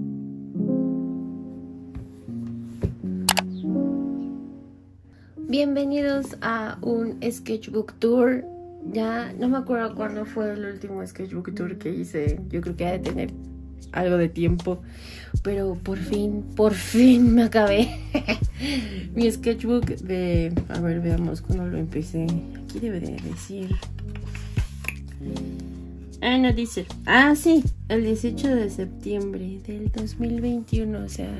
Bienvenidos a un sketchbook tour. Ya no me acuerdo cuándo fue el último sketchbook tour que hice. Yo creo que ha de tener algo de tiempo, pero por fin me acabé mi sketchbook de... A ver, veamos cuándo lo empecé. Aquí debe de decir... no dice... sí, el 18 de septiembre del 2021, o sea...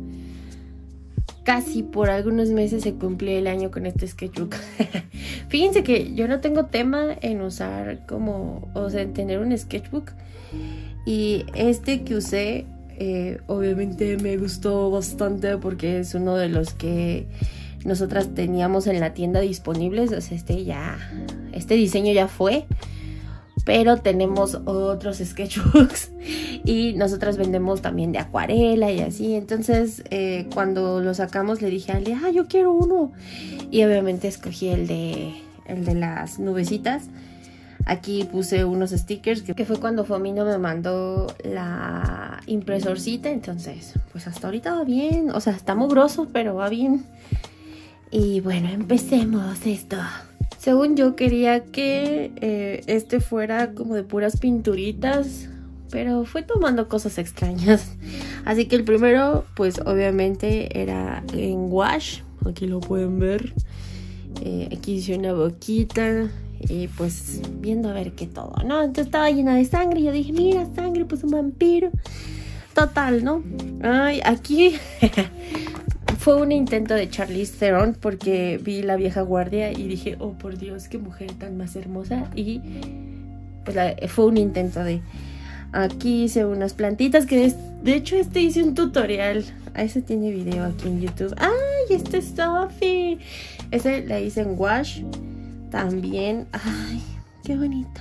Casi por algunos meses se cumplió el año con este sketchbook. Fíjense que yo no tengo tema en usar como... O sea, en tener un sketchbook. Y este que usé, obviamente me gustó bastante porque es uno de los que nosotras teníamos en la tienda disponibles. O sea, este diseño ya fue. Pero tenemos otros sketchbooks y nosotras vendemos también de acuarela y así. Entonces, cuando lo sacamos le dije a Ale, yo quiero uno. Y obviamente escogí el de las nubecitas. Aquí puse unos stickers, que fue cuando Fomino me mandó la impresorcita. Entonces, pues hasta ahorita va bien. O sea, está mugroso, pero va bien. Y bueno, empecemos esto. Según yo quería que este fuera como de puras pinturitas, pero fue tomando cosas extrañas. Así que el primero, pues obviamente era en wash. Aquí lo pueden ver. Aquí hice una boquita y pues viendo a ver qué todo, ¿no? Entonces estaba llena de sangre y yo dije, mira, sangre, pues un vampiro. Total, ¿no? Ay, aquí... Fue un intento de Charlize Theron porque vi La vieja guardia y dije, oh por Dios, qué mujer tan más hermosa. Y pues fue un intento de... Aquí hice unas plantitas que de hecho hice un tutorial. Ese tiene video aquí en YouTube. ¡Ay, este es Sophie! Ese la hice en wash también. ¡Ay, qué bonito!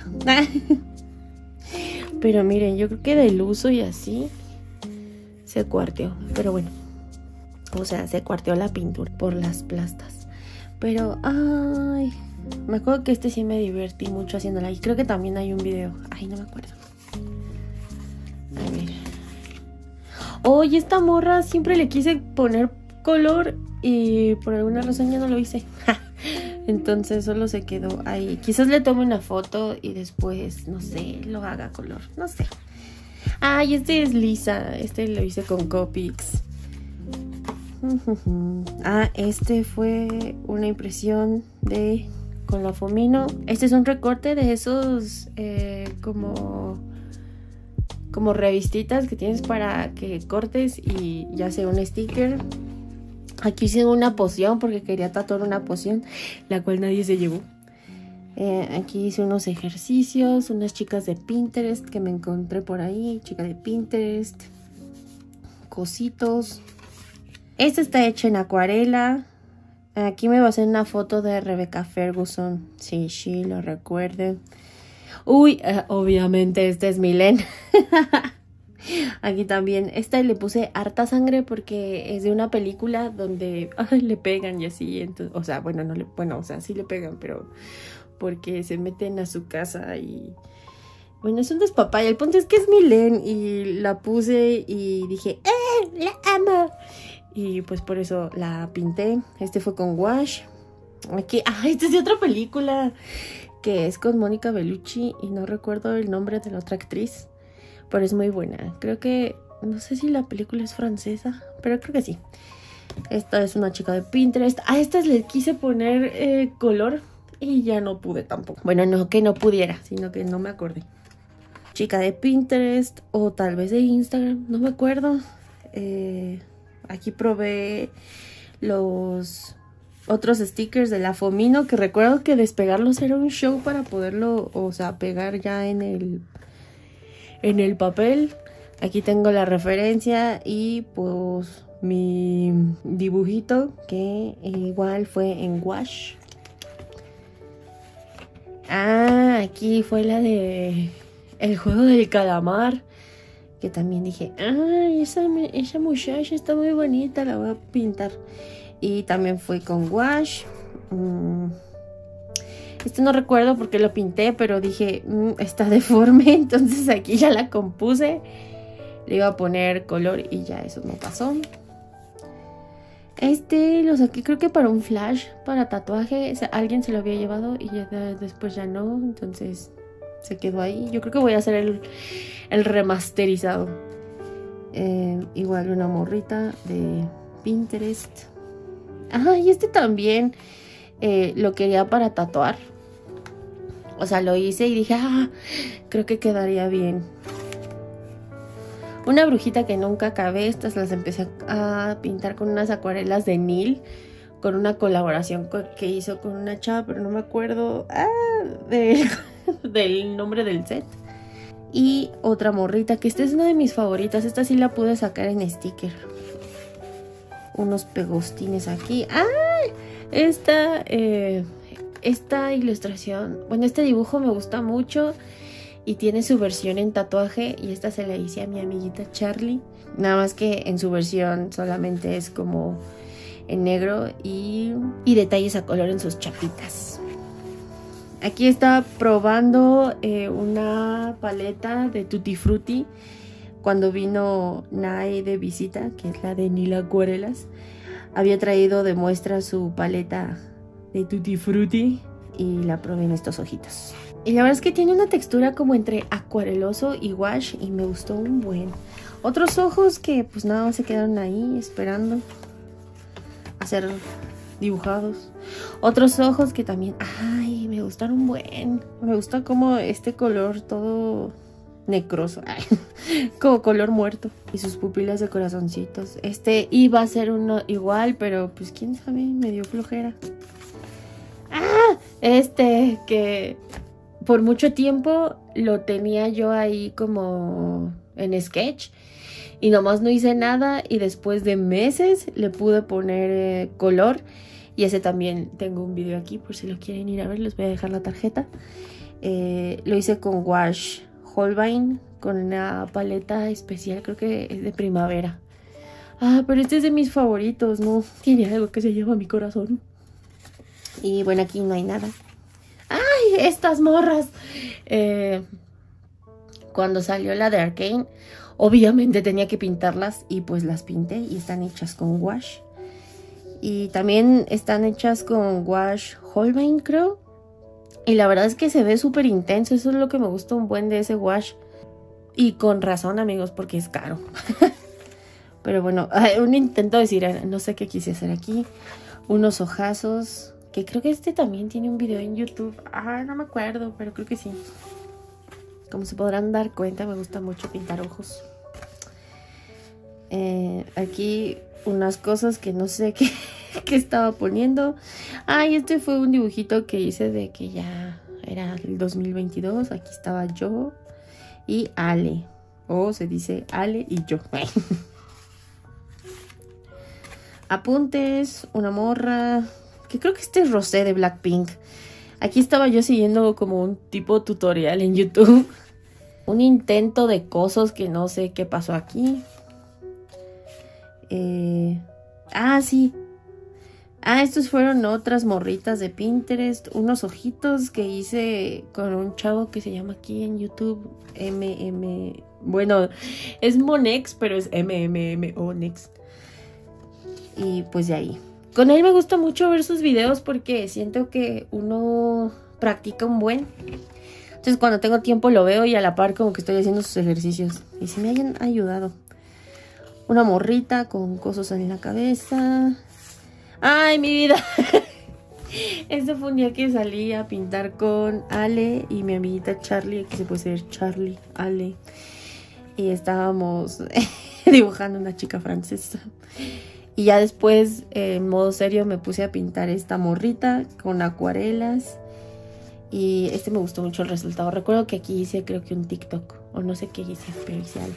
Pero miren, yo creo que del uso y así se cuarteó. Pero bueno. O sea, se cuarteó la pintura por las plastas. Pero, me acuerdo que sí me divertí mucho haciéndola. Y creo que también hay un video. Ay, no me acuerdo. A ver. Oye, esta morra siempre le quise poner color y por alguna razón ya no lo hice. Entonces solo se quedó ahí. Quizás le tome una foto y después, no sé, lo haga color. No sé. Y este es Lisa. Este lo hice con Copics. Este fue una impresión con la Fomino. Este es un recorte de esos como revistitas que tienes para que cortes y ya sea un sticker. Aquí hice una poción porque quería tatuar una poción, la cual nadie se llevó. Aquí hice unos ejercicios, unas chicas de Pinterest que me encontré por ahí, chica de Pinterest, cositos. Este está hecho en acuarela. Aquí me basé en una foto de Rebecca Ferguson. Sí, lo recuerdo. Uy, obviamente este es Milen. Aquí también. Le puse harta sangre porque es de una película donde le pegan y así. Entonces, o sea, sí le pegan, pero porque se meten a su casa y... Bueno, es un despapalle. El punto es que es Milen y la puse y dije, ¡la amo! Y pues por eso la pinté. Este fue con wash. Aquí, este es de otra película que es con Mónica Bellucci y no recuerdo el nombre de la otra actriz, pero es muy buena. Creo que, no sé si la película es francesa, pero creo que sí. Esta es una chica de Pinterest. Estas le quise poner color y ya no pude tampoco. Bueno, no que no pudiera, sino que no me acordé. Chica de Pinterest o tal vez de Instagram, no me acuerdo. Aquí probé los otros stickers de la Fomino, que recuerdo que despegarlos era un show para poderlo, o sea, pegar ya en el papel. Aquí tengo la referencia y pues mi dibujito que igual fue en wash. Aquí fue la de el juego del calamar, que también dije, esa muchacha está muy bonita, la voy a pintar. Y también fue con wash. Este no recuerdo por qué lo pinté, pero dije, está deforme, entonces aquí ya la compuse. le iba a poner color y ya eso no pasó. Lo saqué creo que para un flash, para tatuaje. O sea, alguien se lo había llevado y ya después ya no. Entonces se quedó ahí. Yo creo que voy a hacer el remasterizado. Igual una morrita de Pinterest. Ah, y también lo quería para tatuar. O sea, lo hice y dije, creo que quedaría bien. Una brujita que nunca acabé. Estas las empecé a pintar con unas acuarelas de Neil, con una colaboración que hizo con una chava, pero no me acuerdo del nombre del set. Y otra morrita, que esta es una de mis favoritas. Esta sí la pude sacar en sticker. Unos pegostines aquí. Esta ilustración, bueno, este dibujo me gusta mucho. Y tiene su versión en tatuaje. Y esta se la hice a mi amiguita Charlie. Nada más que en su versión solamente es como en negro. Y detalles a color en sus chapitas. Aquí estaba probando una paleta de Tutti Frutti. Cuando vino Nai de visita, que es la de Neil Acuarelas, había traído de muestra su paleta de Tutti Frutti. Y la probé en estos ojitos. Y la verdad es que tiene una textura como entre acuareloso y wash. Y me gustó un buen. Otros ojos que pues nada más se quedaron ahí esperando a ser dibujados. Otros ojos que también, me gustaron un buen. Me gusta como este color todo necroso. Como color muerto. Y sus pupilas de corazoncitos. Iba a ser uno igual, pero pues quién sabe, me dio flojera. Que por mucho tiempo lo tenía yo ahí como en sketch y nomás no hice nada, y después de meses le pude poner color, y ese también tengo un video aquí por si lo quieren ir a ver, les voy a dejar la tarjeta. Lo hice con wash Holbein, con una paleta especial, creo que es de primavera. Pero este es de mis favoritos, ¿no? Tiene algo que se lleva a mi corazón. Y bueno, aquí no hay nada. Estas morras. Cuando salió la de Arcane, obviamente tenía que pintarlas y pues las pinté y están hechas con wash. Y también están hechas con wash Holbein, creo. Y la verdad es que se ve súper intenso. Eso es lo que me gusta un buen de ese wash. Y con razón, amigos, porque es caro. Pero bueno, un intento de decir, no sé qué quise hacer aquí. Unos ojazos. Que creo que también tiene un video en YouTube. No me acuerdo, pero creo que sí. Como se podrán dar cuenta, me gusta mucho pintar ojos. Aquí unas cosas que no sé qué estaba poniendo. Y este fue un dibujito que hice de que ya era el 2022. Aquí estaba yo y Ale. O se dice Ale y yo. Apuntes, una morra... que creo que es Rosé de Blackpink. Aquí estaba yo siguiendo como un tipo tutorial en YouTube. Un intento de cosos que no sé qué pasó aquí. Sí. Estos fueron otras morritas de Pinterest. Unos ojitos que hice con un chavo que se llama aquí en YouTube Bueno, es Monex, pero es MMMOnex. Y pues de ahí. Con él me gusta mucho ver sus videos porque siento que uno practica un buen. Entonces cuando tengo tiempo lo veo y a la par como que estoy haciendo sus ejercicios. Y se me hayan ayudado. Una morrita con cosas en la cabeza. ¡Ay, mi vida! Este fue un día que salí a pintar con Ale y mi amiguita Charlie. Aquí se puede ser Charlie, Ale. Y estábamos dibujando una chica francesa. Y ya después, en modo serio, me puse a pintar esta morrita con acuarelas. Y me gustó mucho el resultado. Recuerdo que aquí hice, creo que un TikTok. O no sé qué hice, pero hice algo.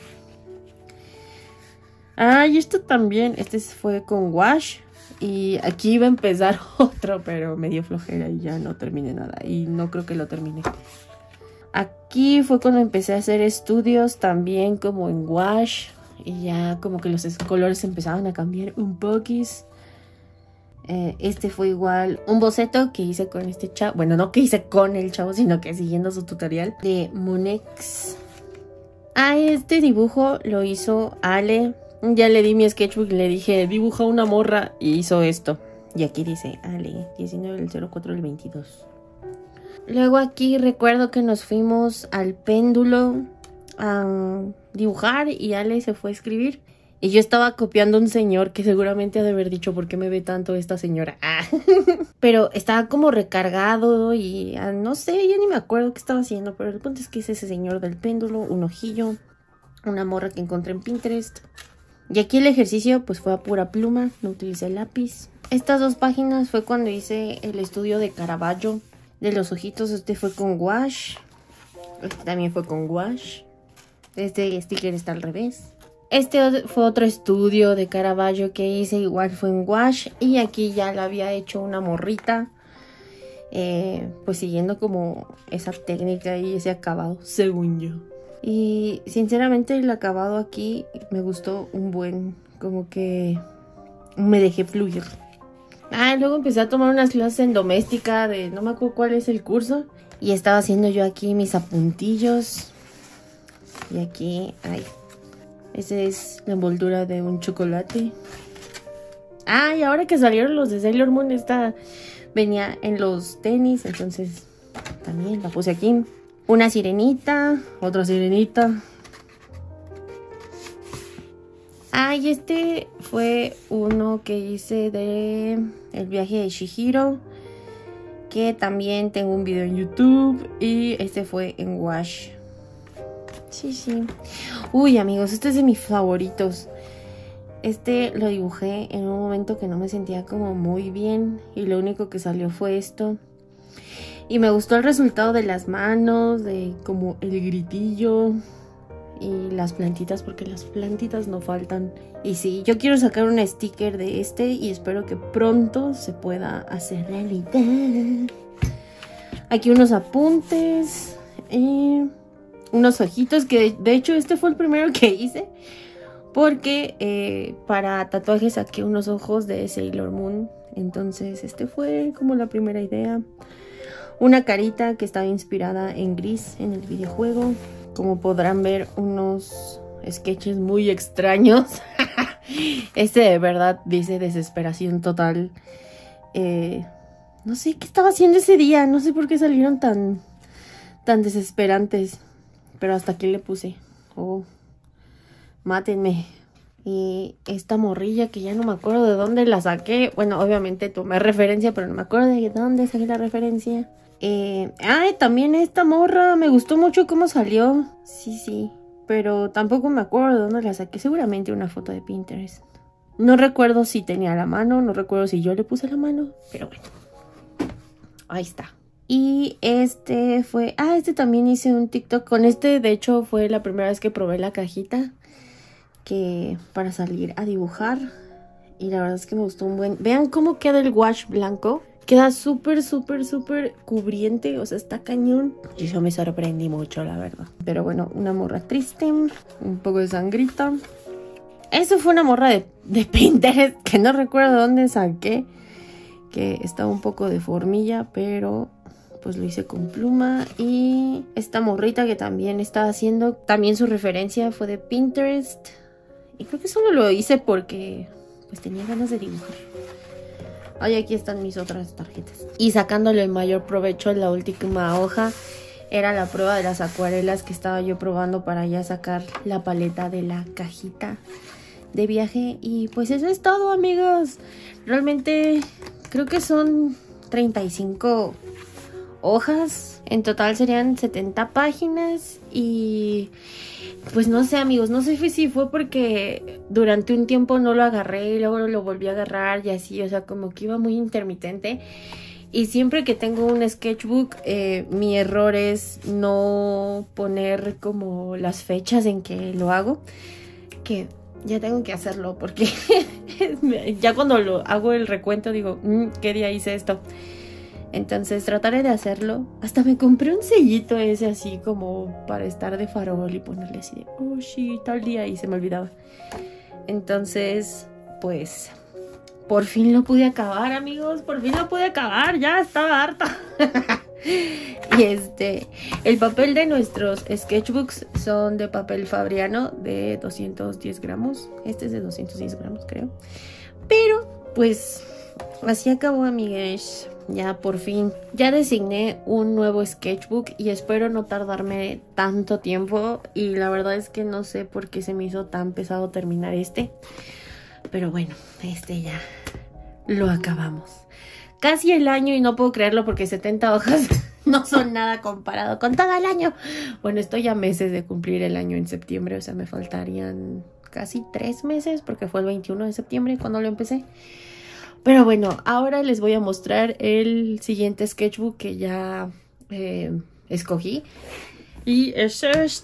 Y esto también. Este fue con wash. Y aquí iba a empezar otro, pero me dio flojera y ya no terminé nada. Y no creo que lo termine. Aquí fue cuando empecé a hacer estudios también como en wash. Y ya como que los colores empezaban a cambiar un poquis. Este fue igual un boceto que hice con este chavo. Bueno, no que hice con el chavo, sino que siguiendo su tutorial de Monex. Este dibujo lo hizo Ale. Ya le di mi sketchbook y le dije, dibuja una morra, y hizo esto. Y aquí dice Ale, 19 del 04 del 22. Luego aquí recuerdo que nos fuimos al péndulo a dibujar y Ale se fue a escribir. Y yo estaba copiando a un señor que seguramente ha de haber dicho, ¿por qué me ve tanto esta señora? Pero estaba como recargado y no sé, ya ni me acuerdo qué estaba haciendo. Pero el punto es que es ese señor del péndulo, un ojillo, una morra que encontré en Pinterest. Y aquí el ejercicio pues fue a pura pluma, no utilicé lápiz. Estas 2 páginas fue cuando hice el estudio de Caravaggio de los ojitos. Este fue con gouache. Este también fue con gouache. Este sticker está al revés. Este fue otro estudio de Caravaggio que hice, igual fue en gouache. Y aquí ya la había hecho una morrita. Pues siguiendo como esa técnica y ese acabado, según yo. Y sinceramente el acabado aquí me gustó un buen, como que me dejé fluir. Luego empecé a tomar unas clases en doméstica de no me acuerdo cuál es el curso. Y estaba haciendo yo aquí mis apuntillos. Y aquí, esa es la envoltura de un chocolate. Y ahora que salieron los de Sailor Moon, esta venía en los tenis, entonces también la puse aquí. Una sirenita, otra sirenita. Y este fue uno que hice de el viaje de Chihiro, que también tengo un video en YouTube, y este fue en gouache. Sí. Uy, amigos, este es de mis favoritos. Este lo dibujé en un momento que no me sentía como muy bien y lo único que salió fue esto. Y me gustó el resultado de las manos, de como el gritillo y las plantitas, porque las plantitas no faltan. Y sí, yo quiero sacar un sticker de este y espero que pronto se pueda hacer realidad. Aquí unos apuntes y unos ojitos, que de hecho este fue el primero que hice, porque para tatuajes saqué unos ojos de Sailor Moon. Entonces este fue como la primera idea. Una carita que estaba inspirada en Gris, en el videojuego. Como podrán ver, unos sketches muy extraños. Este de verdad dice desesperación total. No sé qué estaba haciendo ese día. No sé por qué salieron tan desesperantes. Pero hasta aquí le puse. Mátenme. Y esta morrilla que ya no me acuerdo de dónde la saqué. Bueno, obviamente tomé referencia, pero no me acuerdo de dónde saqué la referencia. También esta morra me gustó mucho cómo salió. Sí, pero tampoco me acuerdo de dónde la saqué. Seguramente una foto de Pinterest. No recuerdo si tenía la mano, no recuerdo si yo le puse la mano, pero bueno, ahí está. Y este fue, este también hice un TikTok con este. De hecho fue la primera vez que probé la cajita que para salir a dibujar, y la verdad es que me gustó un buen. Vean cómo queda el gouache blanco. Queda súper cubriente, o sea, está cañón. Y yo me sorprendí mucho, la verdad. Pero bueno, una morra triste, un poco de sangrita. Eso fue una morra de Pinterest, que no recuerdo dónde saqué, que estaba un poco de formilla, pero pues lo hice con pluma. Y esta morrita que también estaba haciendo, también su referencia fue de Pinterest. Y creo que solo lo hice porque pues tenía ganas de dibujar. Aquí están mis otras tarjetas. Y sacándole el mayor provecho, en la última hoja era la prueba de las acuarelas que estaba yo probando para ya sacar la paleta de la cajita de viaje. Y pues eso es todo, amigos. Realmente creo que son 35 hojas. En total serían 70 páginas. Y pues no sé, amigos, no sé si fue porque durante un tiempo no lo agarré y luego lo volví a agarrar y así, o sea, como que iba muy intermitente. Y siempre que tengo un sketchbook, mi error es no poner como las fechas en que lo hago, que ya tengo que hacerlo porque ya cuando lo hago el recuento digo, ¿qué día hice esto? Entonces trataré de hacerlo. Hasta me compré un sellito ese así como para estar de farol y ponerle así de, sí, tal día, y se me olvidaba. Entonces, pues, por fin lo pude acabar, amigos. Por fin lo pude acabar, ya estaba harta. Y el papel de nuestros sketchbooks son de papel Fabriano de 210 gramos. Este es de 210 gramos, creo. Pero, pues, así acabó, amigues. Ya por fin, ya designé un nuevo sketchbook y espero no tardarme tanto tiempo. Y la verdad es que no sé por qué se me hizo tan pesado terminar pero bueno, ya lo acabamos. Casi el año y no puedo creerlo porque 70 hojas no son nada comparado con todo el año. Bueno, estoy a meses de cumplir el año en septiembre, o sea, me faltarían casi 3 meses porque fue el 21 de septiembre cuando lo empecé. Pero bueno, ahora les voy a mostrar el siguiente sketchbook que ya escogí. Y es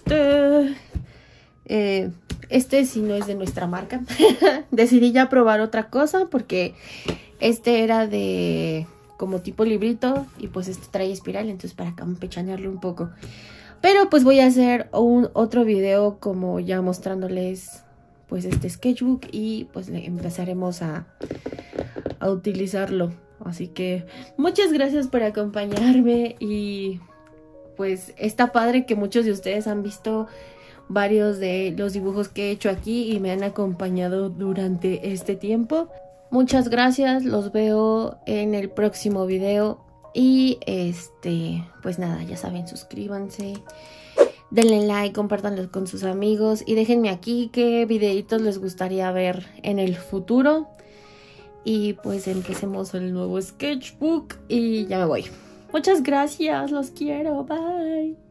este sí no es de nuestra marca. Decidí ya probar otra cosa porque era de como tipo librito y pues trae espiral, entonces para campechanearlo un poco. Pero pues voy a hacer otro video como ya mostrándoles pues este sketchbook y pues empezaremos a utilizarlo. Así que muchas gracias por acompañarme y pues está padre que muchos de ustedes han visto varios de los dibujos que he hecho aquí y me han acompañado durante este tiempo. Muchas gracias, los veo en el próximo video y pues nada, ya saben, suscríbanse, denle like, compártanlo con sus amigos y déjenme aquí qué videitos les gustaría ver en el futuro. Y pues empecemos el nuevo sketchbook y ya me voy. Muchas gracias, los quiero, bye.